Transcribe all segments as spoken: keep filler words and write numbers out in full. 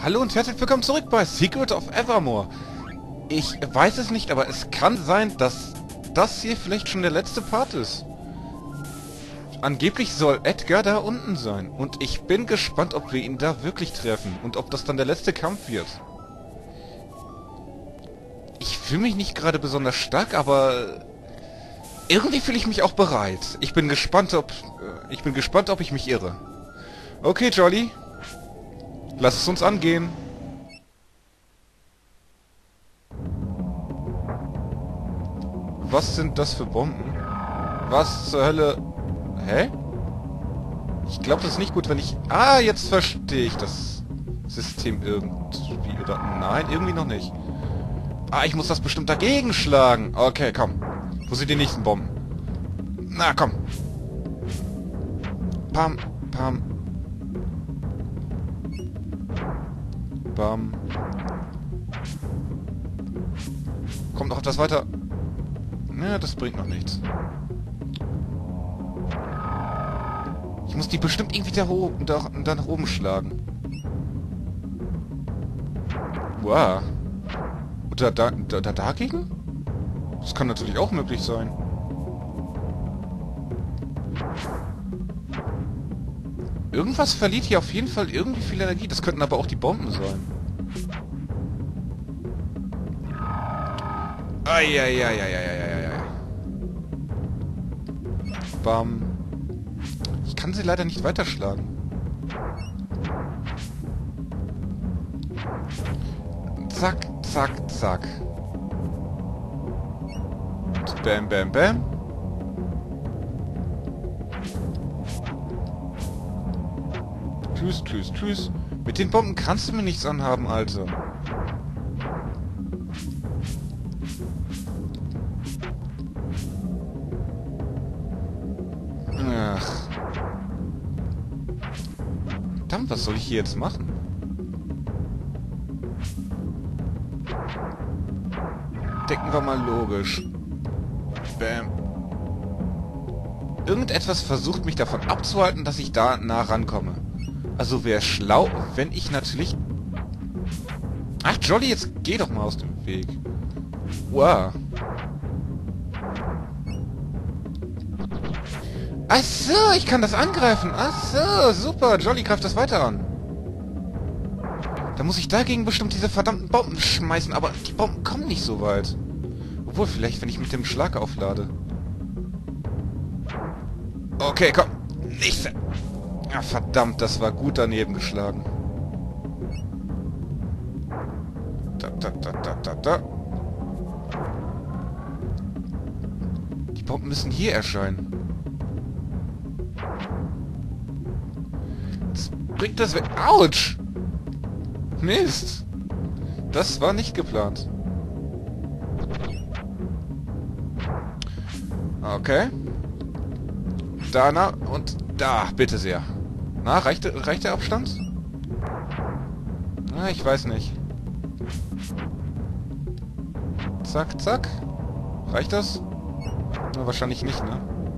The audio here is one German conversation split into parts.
Hallo und herzlich willkommen zurück bei Secret of Evermore. Ich weiß es nicht, aber es kann sein, dass das hier vielleicht schon der letzte Part ist. Angeblich soll Edgar da unten sein. Und ich bin gespannt, ob wir ihn da wirklich treffen. Und ob das dann der letzte Kampf wird. Ich fühle mich nicht gerade besonders stark, aber irgendwie fühle ich mich auch bereit. Ich bin gespannt, ob... Ich bin gespannt, ob ich mich irre. Okay, Jolly. Lass es uns angehen. Was sind das für Bomben? Was zur Hölle... Hä? Ich glaube, das ist nicht gut, wenn ich... Ah, jetzt verstehe ich das System irgendwie. Oder... Nein, irgendwie noch nicht. Ah, ich muss das bestimmt dagegen schlagen. Okay, komm. Wo sind die nächsten Bomben? Na, komm. Pam, pam. Bam. Kommt noch etwas weiter. Ja, das bringt noch nichts. Ich muss die bestimmt irgendwie da, da, da nach oben schlagen. Wow. Oder da, da, da dagegen? Das kann natürlich auch möglich sein. Irgendwas verliert hier auf jeden Fall irgendwie viel Energie. Das könnten aber auch die Bomben sein. Eieieiei. Bam. Ich kann sie leider nicht weiterschlagen. Zack, zack, zack. Und bam, bam, bam. Tschüss, tschüss, tschüss. Mit den Bomben kannst du mir nichts anhaben, Alter. Ach. Verdammt, was soll ich hier jetzt machen? Denken wir mal logisch. Bam. Irgendetwas versucht mich davon abzuhalten, dass ich da nah rankomme. Also wäre schlau, wenn ich natürlich... Ach, Jolly, jetzt geh doch mal aus dem Weg. Wow. Ach so, ich kann das angreifen. Ach so, super. Jolly greift das weiter an. Da muss ich dagegen bestimmt diese verdammten Bomben schmeißen, aber die Bomben kommen nicht so weit. Obwohl, vielleicht, wenn ich mit dem Schlag auflade. Okay, komm. Nächste. Ah, verdammt, das war gut daneben geschlagen. Da, da, da, da, da, da. Die Bomben müssen hier erscheinen. Jetzt bringt das weg. Autsch! Mist! Das war nicht geplant. Okay. Da, na, und da, bitte sehr. Na, reicht, reicht der Abstand? Na, ich weiß nicht. Zack, zack. Reicht das? Na, wahrscheinlich nicht, ne?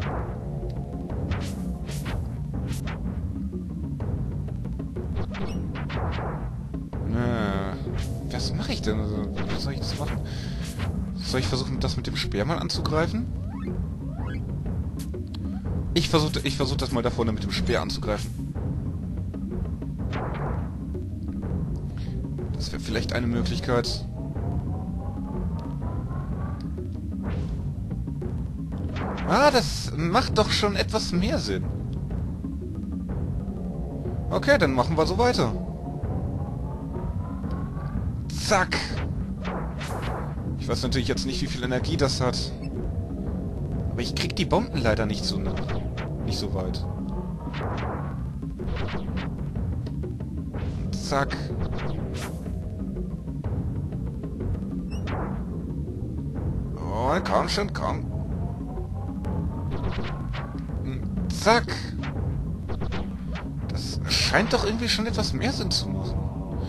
Na, was mache ich denn? Wie soll ich das machen? Soll ich versuchen, das mit dem Speer mal anzugreifen? Ich versuche ich versuch das mal da vorne mit dem Speer anzugreifen. Das wäre vielleicht eine Möglichkeit. Ah, das macht doch schon etwas mehr Sinn. Okay, dann machen wir so weiter. Zack. Ich weiß natürlich jetzt nicht, wie viel Energie das hat. Aber ich krieg die Bomben leider nicht so nah. Nicht so weit. Zack. Oh, komm schon, komm. Zack. Das scheint doch irgendwie schon etwas mehr Sinn zu machen.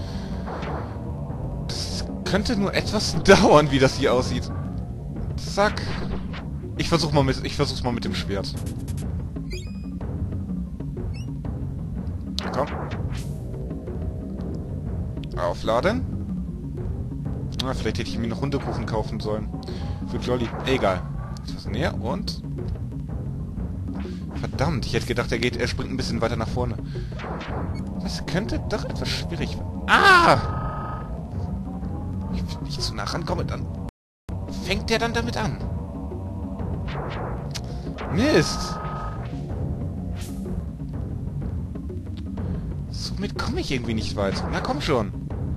Das könnte nur etwas dauern, wie das hier aussieht. Zack. Ich versuch mal mit, ich versuch's mal mit dem Schwert. Komm. Aufladen. Na, vielleicht hätte ich mir noch Hundekuchen kaufen sollen. Für Jolly. Egal. Etwas näher und... Verdammt, ich hätte gedacht, er geht, er springt ein bisschen weiter nach vorne. Das könnte doch etwas schwierig werden. Ah! Wenn ich zu nah rankomme, dann fängt der dann damit an. Mist! Somit komme ich irgendwie nicht weit. Na komm schon.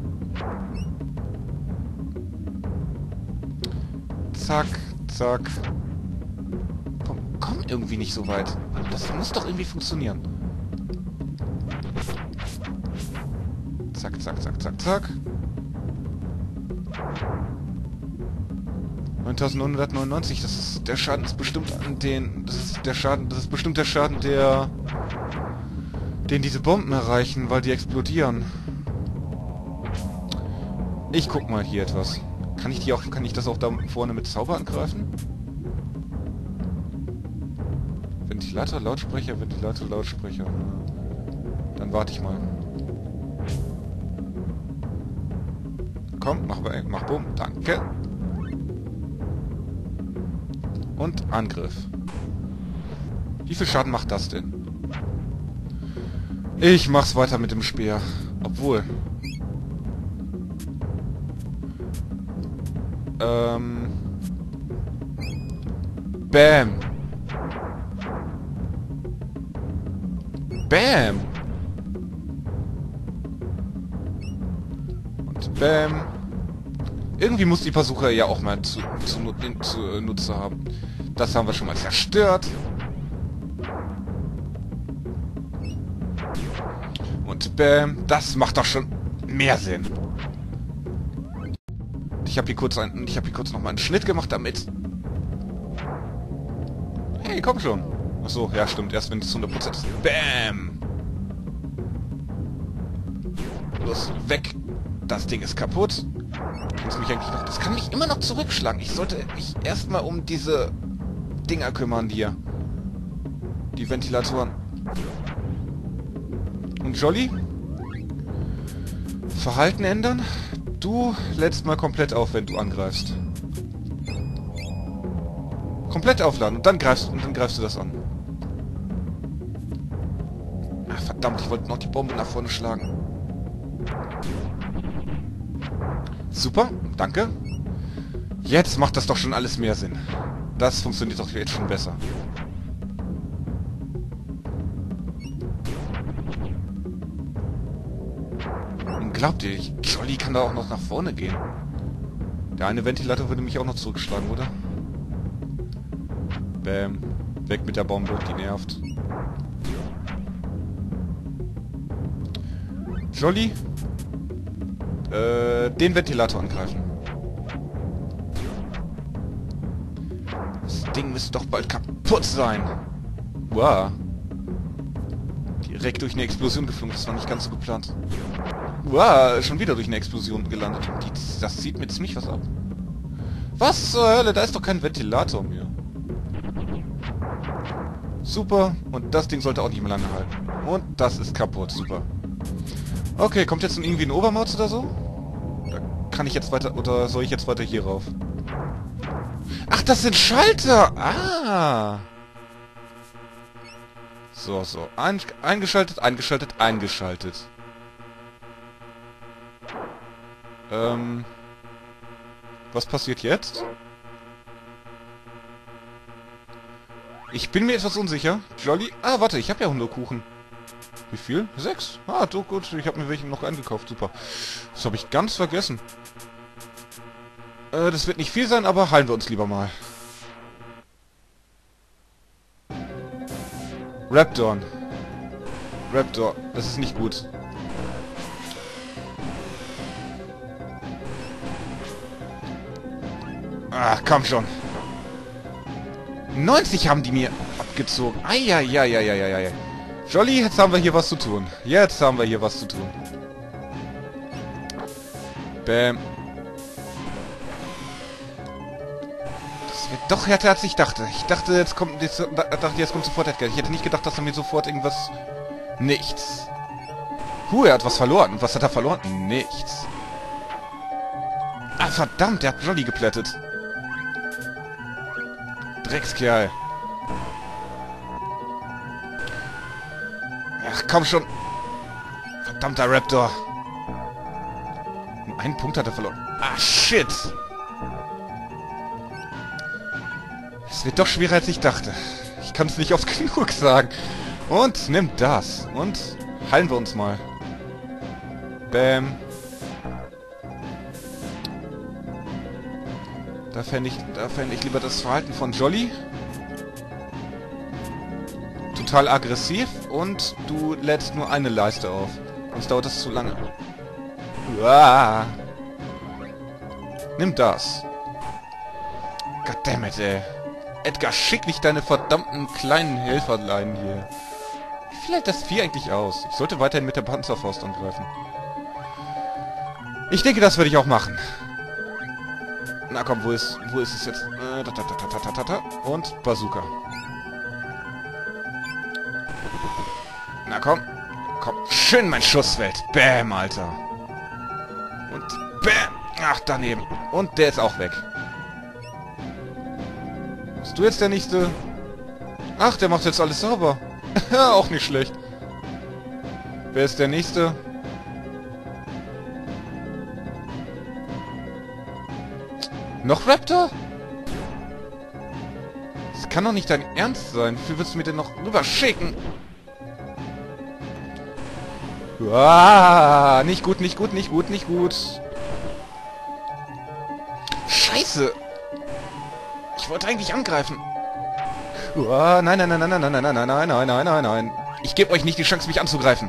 Zack, zack. Komm, komm irgendwie nicht so weit. Das muss doch irgendwie funktionieren. Zack, zack, zack, zack, zack. neuntausendneunhundertneunundneunzig, das ist der Schaden ist bestimmt an den... Das ist der Schaden, das ist bestimmt der Schaden, der... den diese Bomben erreichen, weil die explodieren. Ich guck mal hier etwas. Kann ich die auch, kann ich das auch da vorne mit Zauber angreifen? Ventilator, Lautsprecher, Ventilator, Lautsprecher. Dann warte ich mal. Komm, mach, mach Bumm. Danke. Und Angriff. Wie viel Schaden macht das denn? Ich mach's weiter mit dem Speer. Obwohl. Ähm. Bam. Bam. Und Bam. Irgendwie muss die Versuche ja auch mal zu, zu, zu Nutze haben. Das haben wir schon mal zerstört. Und bam, das macht doch schon mehr Sinn. Ich habe hier kurz einen, ich habe hier kurz noch mal einen Schnitt gemacht damit. Hey, komm schon. Ach so, ja stimmt, erst wenn es hundert Prozent ist. Bam. Los, weg. Das Ding ist kaputt. Muss mich eigentlich noch, das kann mich immer noch zurückschlagen. Ich sollte mich erstmal um diese Dinger kümmern hier. Die Ventilatoren. Und Jolly? Verhalten ändern? Du lädst mal komplett auf, wenn du angreifst. Komplett aufladen und dann greifst, und dann greifst du das an. Ach, verdammt, ich wollte noch die Bombe nach vorne schlagen. Super, danke. Jetzt macht das doch schon alles mehr Sinn. Das funktioniert doch jetzt schon besser. Glaubt ihr, Jolly kann da auch noch nach vorne gehen? Der eine Ventilator würde mich auch noch zurückschlagen, oder? Bäm. Weg mit der Bombe, die nervt. Jolly? Äh, den Ventilator angreifen. Das Ding müsste doch bald kaputt sein. Wow. Direkt durch eine Explosion geflogen, das war nicht ganz so geplant. Wow, schon wieder durch eine Explosion gelandet. Die, das zieht mir ziemlich was ab. Was zur Hölle? Da ist doch kein Ventilator mehr. Super. Und das Ding sollte auch nicht mehr lange halten. Und das ist kaputt. Super. Okay, kommt jetzt irgendwie ein Obermaus oder so? Da kann ich jetzt weiter... Oder soll ich jetzt weiter hier rauf? Ach, das sind Schalter! Ah! So, so. Ein, eingeschaltet, eingeschaltet, eingeschaltet. Ähm... Was passiert jetzt? Ich bin mir etwas unsicher. Jolly... Ah, warte, ich habe ja Hundekuchen. Wie viel? Sechs. Ah, doch, gut. Ich habe mir welchen noch eingekauft. Super. Das habe ich ganz vergessen. Äh, das wird nicht viel sein, aber heilen wir uns lieber mal. Raptor. Raptor. Das ist nicht gut. Ah, komm schon. neunzig haben die mir abgezogen. Eieieiei. Jolly, jetzt haben wir hier was zu tun. Jetzt haben wir hier was zu tun. Bäm. Das wird doch härter, als ich dachte. Ich dachte, jetzt kommt, jetzt, dachte, jetzt kommt sofort Edgar. Ich hätte nicht gedacht, dass er mir sofort irgendwas... Nichts. Huh, er hat was verloren. Und was hat er verloren? Nichts. Ah, verdammt, der hat Jolly geplättet. Dreckskerl. Ach, komm schon. Verdammter Raptor. Um einen Punkt hat er verloren. Ah, shit. Es wird doch schwerer, als ich dachte. Ich kann es nicht oft genug sagen. Und nimm das. Und heilen wir uns mal. Bam. Da fände ich, da fände ich lieber das Verhalten von Jolly. Total aggressiv und du lädst nur eine Leiste auf. Sonst dauert das zu lange. Uah. Nimm das. Goddammit, ey. Edgar, schick nicht deine verdammten kleinen Helferlein hier. Wie viel hält das Vieh eigentlich aus? Ich sollte weiterhin mit der Panzerfaust angreifen. Ich denke, das würde ich auch machen. Na komm, wo ist, wo ist es jetzt? Äh, ta, ta, ta, ta, ta, ta, ta. Und Bazooka. Na komm. Komm. Schön mein Schussfeld. Bäm, Alter. Und bäm. Ach, daneben. Und der ist auch weg. Bist du jetzt der Nächste? Ach, der macht jetzt alles sauber. Auch nicht schlecht. Wer ist der Nächste? Noch Raptor? Das kann doch nicht dein Ernst sein. Wie viel willst du mir denn noch rüber schicken? Uah, nicht gut, nicht gut, nicht gut, nicht gut. Scheiße. Ich wollte eigentlich angreifen. Uah, nein, nein, nein, nein, nein, nein, nein, nein, nein, nein, nein, nein, nein. Ich gebe euch nicht die Chance, mich anzugreifen.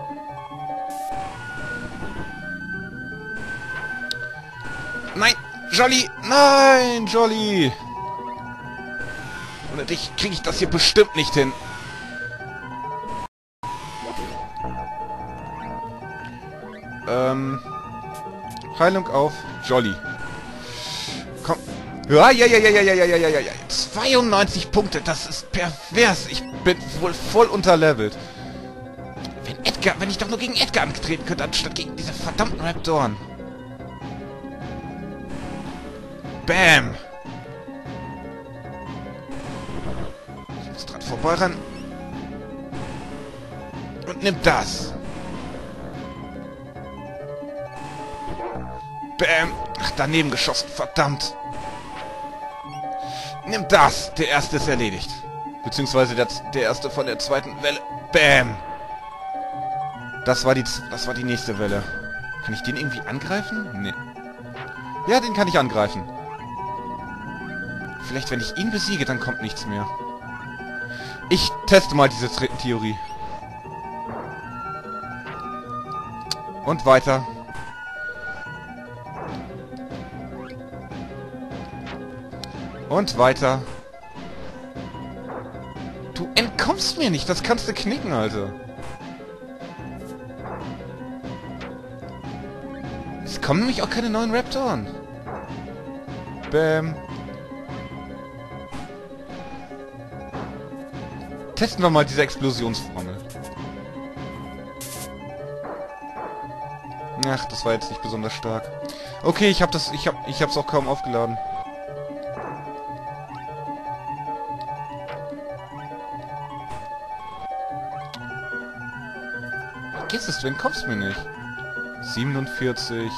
Nein, Jolly! Nein, Jolly! Ohne dich kriege ich das hier bestimmt nicht hin. Ähm... Heilung auf Jolly. Komm. Ja, ja, ja, ja, ja, ja, ja, ja, ja, ja. zweiundneunzig Punkte, das ist pervers. Ich bin wohl voll unterlevelt. Wenn Edgar, wenn ich doch nur gegen Edgar angetreten könnte, anstatt gegen diese verdammten Raptoren. Bam! Ich muss dran vorbeirennen. Und nimm das. Bam! Ach, daneben geschossen, verdammt. Nimm das. Der erste ist erledigt. Beziehungsweise der, der erste von der zweiten Welle. Bam! Das war die, das war die nächste Welle. Kann ich den irgendwie angreifen? Nee. Ja, den kann ich angreifen. Vielleicht, wenn ich ihn besiege, dann kommt nichts mehr. Ich teste mal diese Theorie. Und weiter. Und weiter. Du entkommst mir nicht. Das kannst du knicken, Alter. Es kommen nämlich auch keine neuen Raptoren. Bäm. Testen wir mal diese Explosionsformel. Ach, das war jetzt nicht besonders stark. Okay, ich hab das, ich hab, ich hab's auch kaum aufgeladen. Vergiss es, du entkommst mir nicht. siebenundvierzig.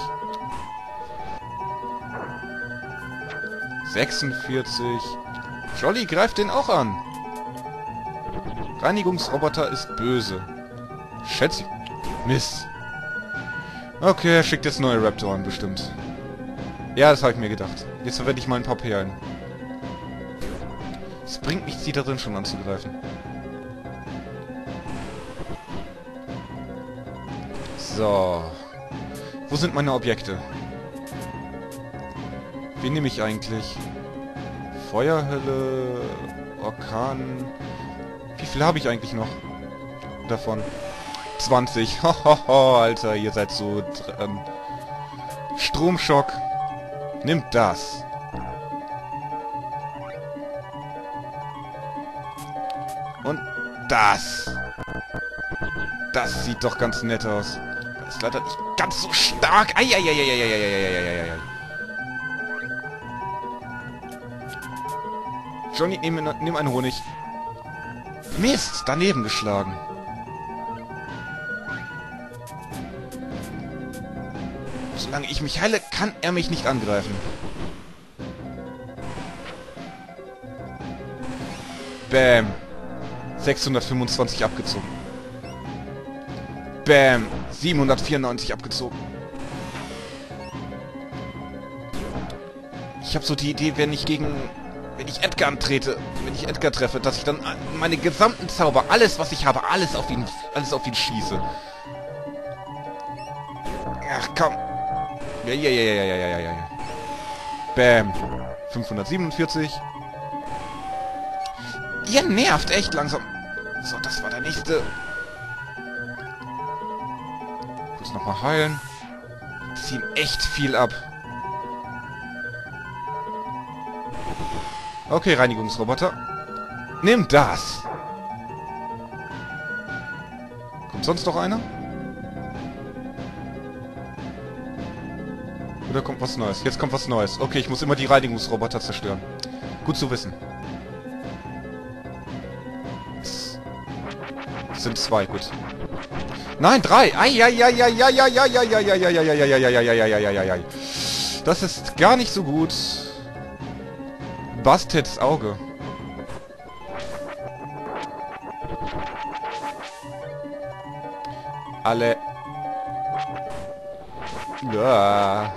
sechsundvierzig. Jolly greift den auch an. Reinigungsroboter ist böse. Schätze. Mist. Okay, er schickt jetzt neue Raptoren, bestimmt. Ja, das habe ich mir gedacht. Jetzt verwende ich mal ein paar Perlen. Es bringt nichts, die da drin schon anzugreifen. So. Wo sind meine Objekte? Wen nehme ich eigentlich? Feuerhölle, Orkan... Wie viel habe ich eigentlich noch davon? zwanzig. Hohoho, Alter, ihr seid so dran. Stromschock. Nimmt das. Und das. Das sieht doch ganz nett aus. Das ist leider nicht ganz so stark. Eieieiei. Johnny, nimm, nimm einen Honig. Mist, daneben geschlagen. Solange ich mich heile, kann er mich nicht angreifen. Bam. sechshundertfünfundzwanzig abgezogen. Bam. siebenhundertvierundneunzig abgezogen. Ich habe so die Idee, wenn ich gegen... Wenn ich Edgar antrete, wenn ich Edgar treffe, dass ich dann meine gesamten Zauber, alles was ich habe, alles auf ihn, alles auf ihn schieße. Ach komm. Ja, ja, ja, ja, ja, ja, ja, ja. Bam. fünfhundertsiebenundvierzig. Ihr nervt echt langsam. So, das war der nächste. Kurz nochmal heilen. Ziehen echt viel ab. Okay, Reinigungsroboter. Nimm das! Kommt sonst noch einer? Oder kommt was Neues? Jetzt kommt was Neues. Okay, ich muss immer die Reinigungsroboter zerstören. Gut zu wissen. Das sind zwei, gut. Nein, drei! Eieieiei. Das ist gar nicht so gut. Bastets Auge. Alle. Ja.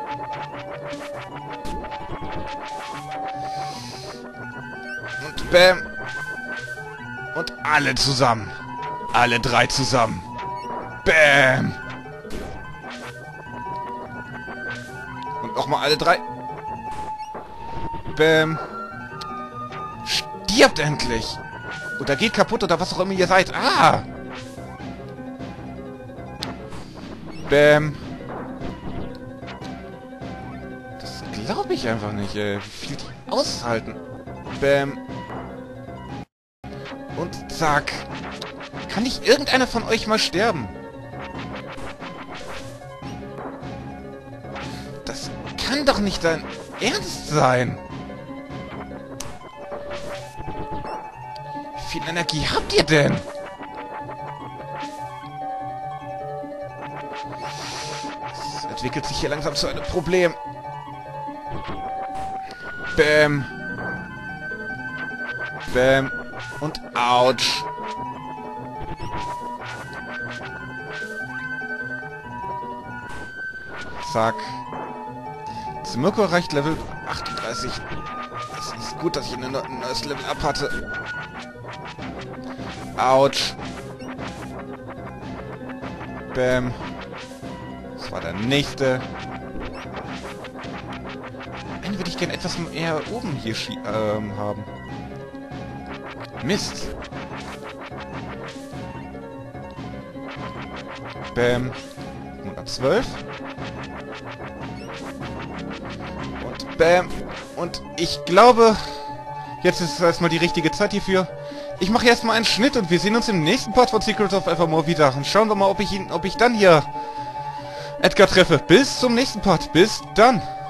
Und bam. Und alle zusammen. Alle drei zusammen. Bam. Und nochmal alle drei. Bam. Stirbt endlich. Oder geht kaputt oder was auch immer ihr seid. Ah. Bam. Das glaube ich einfach nicht, ey. Wie viel die aushalten. Bam. Und zack. Kann nicht irgendeiner von euch mal sterben? Das kann doch nicht dein Ernst sein. Wie viel Energie habt ihr denn? Es entwickelt sich hier langsam zu einem Problem. Bäm. Bäm. Und ouch. Zack. Mirko erreicht Level achtunddreißig. Es ist gut, dass ich ein neues Level up hatte. Autsch. Bam. Das war der nächste. Einen würde ich gerne etwas eher oben hier ähm, haben. Mist. Bam. hundertzwölf. Und bam. Und ich glaube, jetzt ist erstmal die richtige Zeit hierfür. Ich mache erstmal einen Schnitt und wir sehen uns im nächsten Part von Secrets of Evermore wieder. Und schauen wir mal, ob ich ihn, ob ich dann hier Edgar treffe. Bis zum nächsten Part. Bis dann.